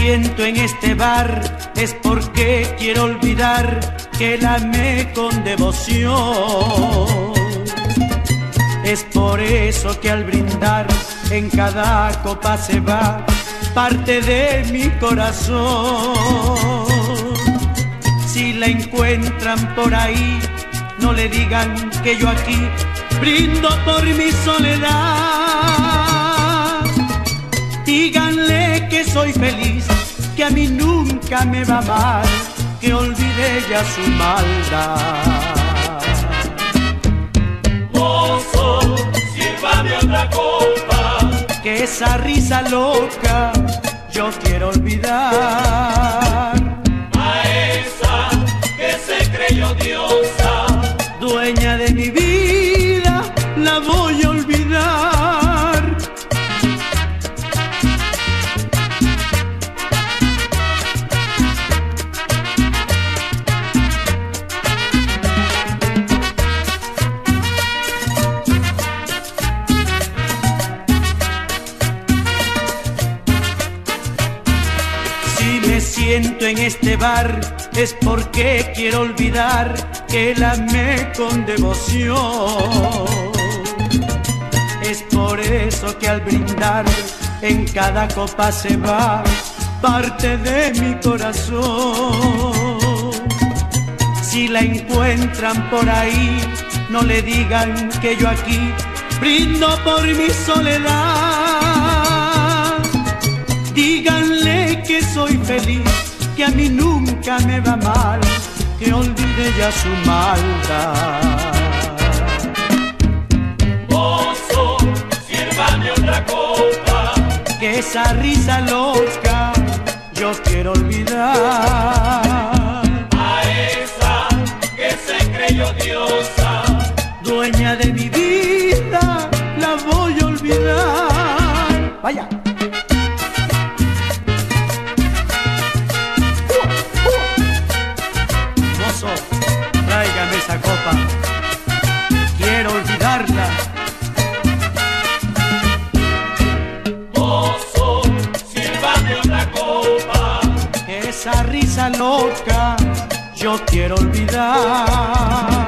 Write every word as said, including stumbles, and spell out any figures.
siento en este bar es porque quiero olvidar que la amé con devoción. Es por eso que al brindar en cada copa se va parte de mi corazón. Si la encuentran por ahí, no le digan que yo aquí brindo por mi soledad. Díganle que soy feliz, que a mí nunca me va mal, que olvide ya su maldad. Mozo, sírvame otra copa, que esa risa loca yo quiero olvidar. a esa que se creyó diosa, Dueña de mi vida, la voy a olvidar. Si me siento en este bar es porque quiero olvidar que la amé con devoción. Es por eso que al brindar en cada copa se va parte de mi corazón. Si la encuentran por ahí, no le digan que yo aquí brindo por mi soledad. Díganle que soy feliz, que a mí nunca me va mal, que olvide ya su maldad. mozo, sírvame otra copa, Que esa risa loca yo quiero olvidar. a esa que se creyó diosa, Dueña de mi vida, la voy a olvidar. Vaya. Mozo, tráigame esa copa, quiero olvidarla. mozo, sírvame otra copa, Esa risa loca yo quiero olvidar.